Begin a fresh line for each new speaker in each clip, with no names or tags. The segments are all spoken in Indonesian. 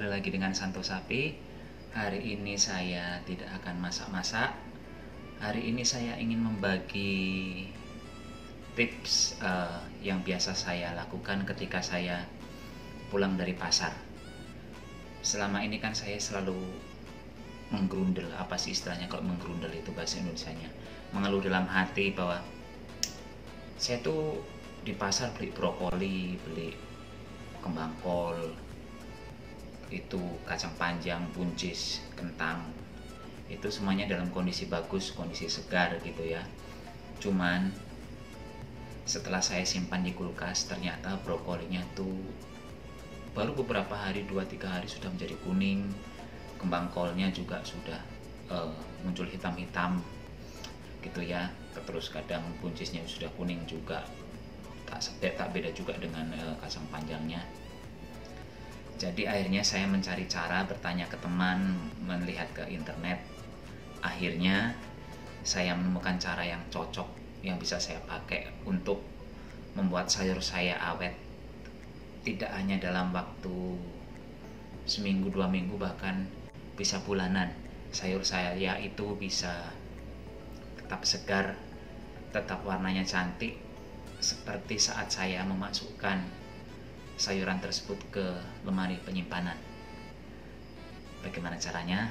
lagi dengan Santo Sapi. Hari ini saya tidak akan masak-masak. Hari ini saya ingin membagi tips yang biasa saya lakukan ketika saya pulang dari pasar. Selama ini kan saya selalu menggerundel, apa sih istilahnya kalau menggerundel itu bahasa Indonesianya, mengeluh dalam hati bahwa saya tuh di pasar beli brokoli, beli kembang kol, itu kacang panjang, buncis, kentang, itu semuanya dalam kondisi bagus, kondisi segar gitu ya. Cuman setelah saya simpan di kulkas, ternyata brokolinya tuh baru beberapa hari, 2-3 hari sudah menjadi kuning. Kembang kolnya juga sudah muncul hitam-hitam gitu ya. Terus kadang buncisnya sudah kuning juga, tak beda juga dengan kacang panjangnya. Jadi akhirnya saya mencari cara, bertanya ke teman, melihat ke internet. Akhirnya saya menemukan cara yang cocok, yang bisa saya pakai untuk membuat sayur saya awet. Tidak hanya dalam waktu seminggu, 2 minggu, bahkan bisa bulanan. Sayur saya itu bisa tetap segar, tetap warnanya cantik, seperti saat saya memasukkan sayuran tersebut ke lemari penyimpanan. Bagaimana caranya?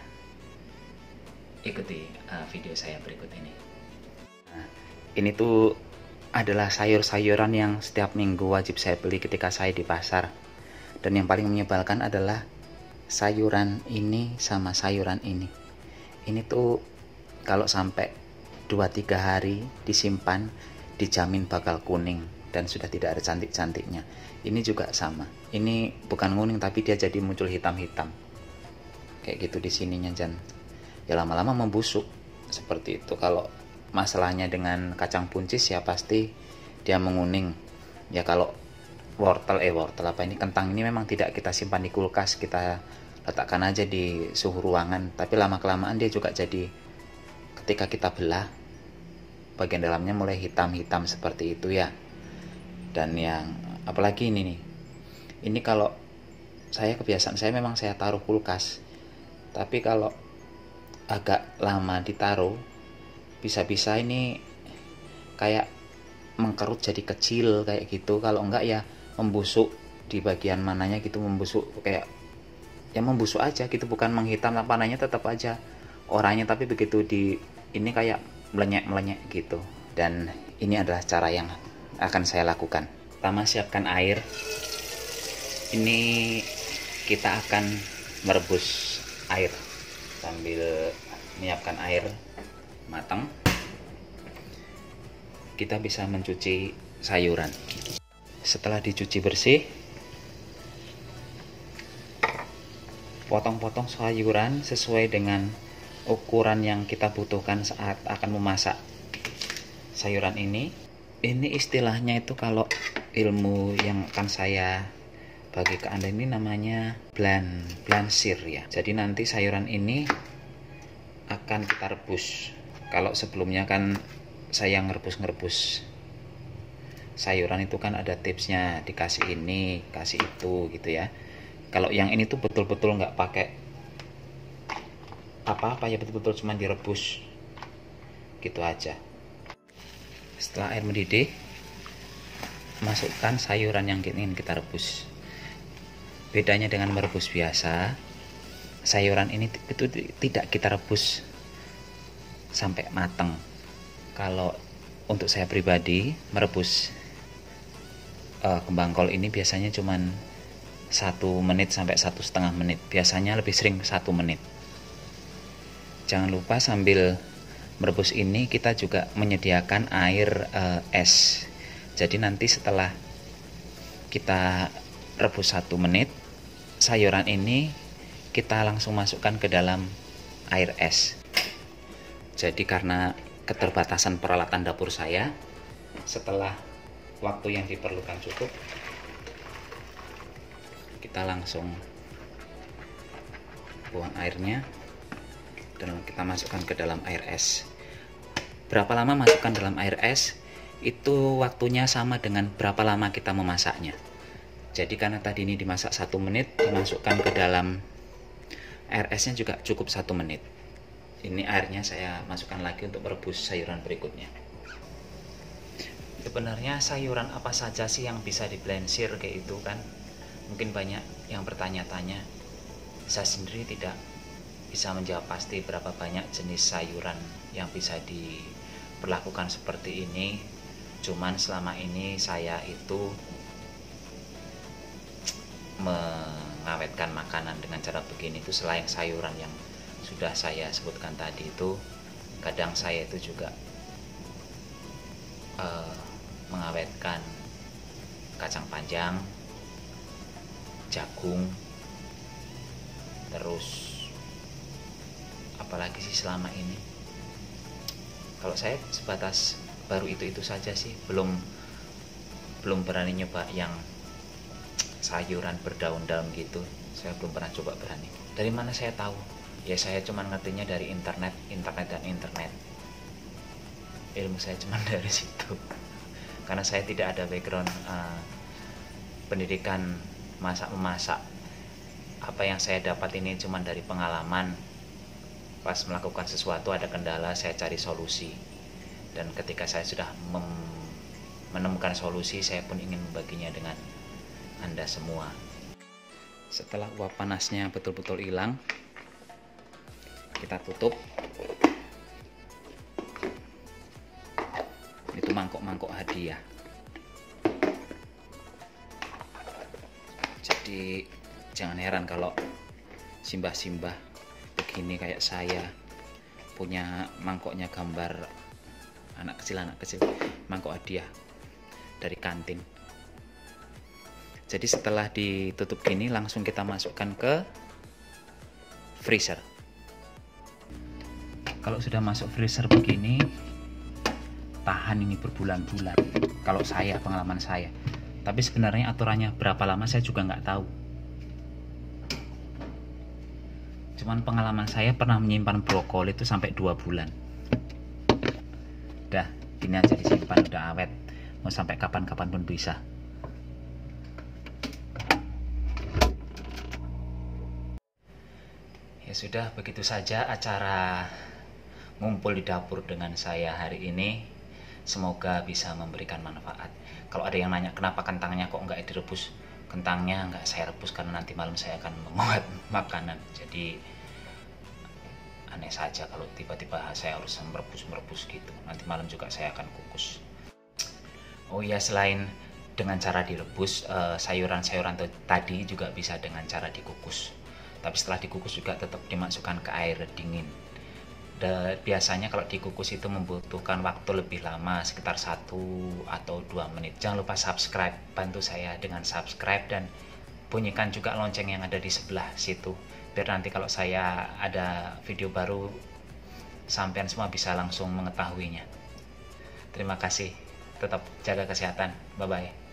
Ikuti video saya berikut ini. Nah, ini tuh adalah sayur-sayuran yang setiap minggu wajib saya beli ketika saya di pasar. Dan yang paling menyebalkan adalah sayuran ini sama sayuran ini. Ini tuh kalau sampai 2-3 hari disimpan, dijamin bakal kuning dan sudah tidak ada cantik-cantiknya. Ini juga sama. Ini bukan kuning tapi dia jadi muncul hitam-hitam. Kayak gitu di sininya, Jan. Ya lama-lama membusuk seperti itu. Kalau masalahnya dengan kacang buncis ya pasti dia menguning. Ya kalau wortel apa ini, kentang ini memang tidak kita simpan di kulkas, kita letakkan aja di suhu ruangan. Tapi lama-kelamaan dia juga jadi, ketika kita belah, bagian dalamnya mulai hitam-hitam seperti itu ya. Dan yang apalagi ini nih, ini kalau saya kebiasaan saya memang saya taruh kulkas, tapi kalau agak lama ditaruh bisa-bisa ini kayak mengkerut jadi kecil kayak gitu. Kalau enggak ya membusuk di bagian mananya gitu, membusuk kayak ya membusuk aja gitu, bukan menghitam, warnanya tetap aja oranye, tapi begitu di ini kayak melenyek gitu. Dan ini adalah cara yang akan saya lakukan. Pertama, siapkan air. Ini kita akan merebus air sambil menyiapkan air matang. Kita bisa mencuci sayuran. Setelah dicuci bersih, potong-potong sayuran sesuai dengan ukuran yang kita butuhkan saat akan memasak sayuran ini. Ini istilahnya itu, kalau ilmu yang akan saya bagi ke Anda ini namanya blancir ya. Jadi nanti sayuran ini akan kita rebus. Kalau sebelumnya kan saya ngerebus sayuran itu kan ada tipsnya, dikasih ini, kasih itu gitu ya. Kalau yang ini tuh betul-betul nggak pakai apa-apa ya, betul-betul cuma direbus gitu aja. Setelah air mendidih, masukkan sayuran yang ingin kita rebus. Bedanya dengan merebus biasa, sayuran ini itu tidak kita rebus sampai matang. Kalau untuk saya pribadi merebus kembang kol ini biasanya cuman 1 menit sampai 1,5 menit. Biasanya lebih sering 1 menit. Jangan lupa sambil merebus ini kita juga menyediakan air es. Jadi nanti setelah kita rebus 1 menit, sayuran ini kita langsung masukkan ke dalam air es. Jadi karena keterbatasan peralatan dapur saya, setelah waktu yang diperlukan cukup, kita langsung buang airnya dan kita masukkan ke dalam air es. Berapa lama masukkan dalam air es, itu waktunya sama dengan berapa lama kita memasaknya. Jadi karena tadi ini dimasak 1 menit, dimasukkan ke dalam Air esnya juga cukup 1 menit. Ini airnya saya masukkan lagi untuk merebus sayuran berikutnya. Sebenarnya sayuran apa saja sih yang bisa diblensir kayak itu kan? Mungkin banyak yang bertanya-tanya. Saya sendiri tidak bisa menjawab pasti berapa banyak jenis sayuran yang bisa diperlakukan seperti ini. Cuman selama ini saya itu mengawetkan makanan dengan cara begini itu, selain sayuran yang sudah saya sebutkan tadi itu, kadang saya itu juga mengawetkan kacang panjang, jagung, terus apalagi sih selama ini. Kalau saya sebatas baru itu saja sih, belum berani nyoba yang sayuran berdaun-daun gitu. Saya belum pernah coba berani. Dari mana saya tahu? Ya saya cuma ngertinya dari internet. Ilmu saya cuma dari situ. Karena saya tidak ada background pendidikan masak-memasak. Apa yang saya dapat ini cuma dari pengalaman. Pas melakukan sesuatu ada kendala, saya cari solusi. Dan ketika saya sudah menemukan solusi, saya pun ingin membaginya dengan Anda semua. Setelah uap panasnya betul-betul hilang, kita tutup. Itu mangkok-mangkok hadiah. Jadi jangan heran kalau simbah-simbah begini kayak saya punya mangkoknya gambar anak kecil, mangkok hadiah dari kantin. Jadi setelah ditutup gini, langsung kita masukkan ke freezer. Kalau sudah masuk freezer begini, tahan ini berbulan-bulan. Kalau saya, pengalaman saya. Tapi sebenarnya aturannya berapa lama saya juga nggak tahu. Cuman pengalaman saya pernah menyimpan brokoli itu sampai 2 bulan. Udah, gini aja disimpan, udah awet. Mau sampai kapan-kapan pun bisa. Ya sudah, begitu saja acara ngumpul di dapur dengan saya hari ini. Semoga bisa memberikan manfaat. Kalau ada yang nanya kenapa kentangnya kok nggak direbus, kentangnya nggak saya rebus karena nanti malam saya akan membuat makanan. Jadi aneh saja kalau tiba-tiba saya harus merebus gitu. Nanti malam juga saya akan kukus. Oh iya, selain dengan cara direbus, sayuran-sayuran tadi juga bisa dengan cara dikukus. Tapi setelah dikukus juga tetap dimasukkan ke air dingin. Biasanya kalau dikukus itu membutuhkan waktu lebih lama, sekitar 1 atau 2 menit. Jangan lupa subscribe, bantu saya dengan subscribe dan bunyikan juga lonceng yang ada di sebelah situ, biar nanti kalau saya ada video baru, sampean semua bisa langsung mengetahuinya. Terima kasih, tetap jaga kesehatan, bye bye.